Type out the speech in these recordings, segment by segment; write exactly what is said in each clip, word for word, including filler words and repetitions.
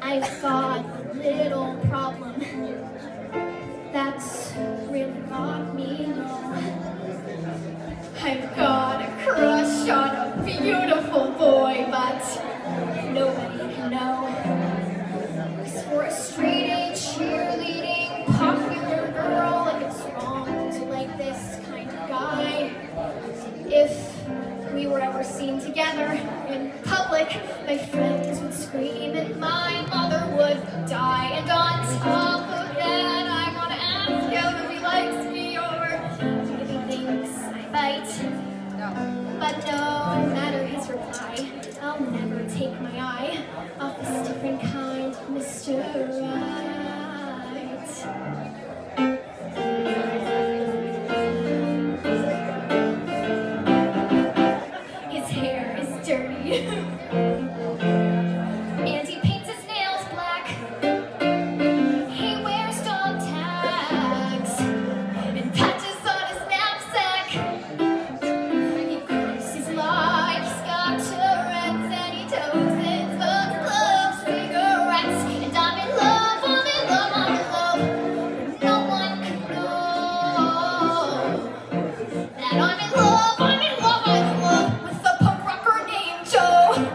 I've got a little problem that's really got me low. I've got a crush on a beautiful boy, but nobody can know. 'Cause for a straight-A cheerleading popular girl, like it's wrong to like this kind of guy. If we were ever seen together in public, my friends would scream and my mother would die. And on top of that, I want to ask him if he likes me or if he thinks I bite. No. But no matter his reply, I'll never take my eye off this different kind, Mister Right. And he paints his nails black. He wears dog tags and patches on his knapsack. He curses like he's got Tourette's, and he toes smokes gloves, cigarettes. And I'm in love, I'm in love, I'm in love. No one can know that I'm in love, I'm in love, I'm in love with the punk rocker named Joe.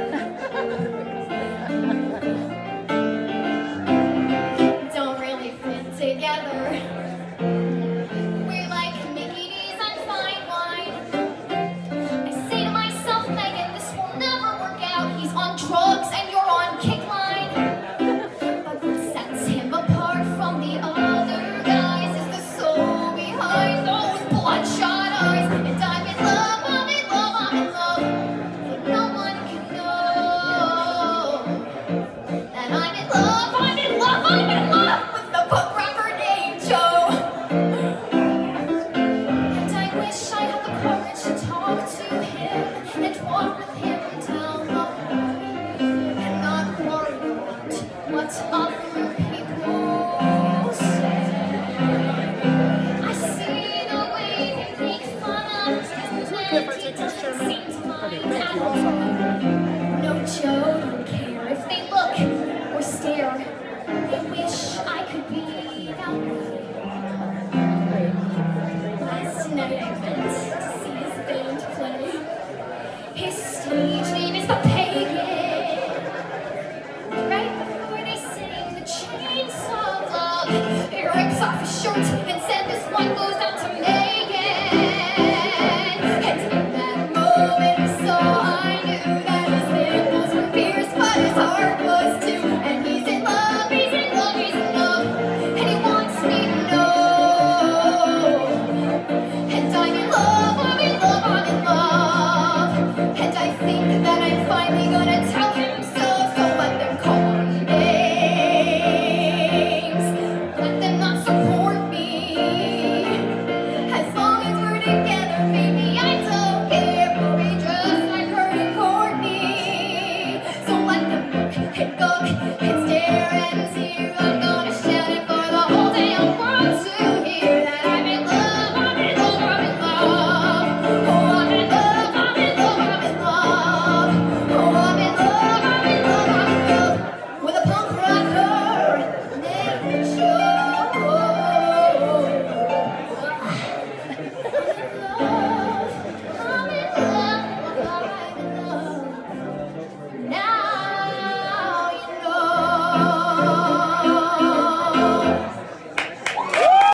Don't really fit together. We're like Mickey D's and fine wine. I say to myself, Megan, this will never work out. He's on drugs and you're on kickline. But what sets him apart from the other guys is the soul behind those bloodshot eyes. And I'm in love, I'm in love, I'm in love. But no one can know that I'm in love, I'm in love, I'm in love with the punk rocker named Joe. And I wish I had the courage to talk to him and walk with him down the hall and not worry about what other people say. I see the way they make fun of us and he doesn't seem to mind at all. No, Joe don't care if they look or stare. They wish I could be that way. Last night I went to see his band play. His stage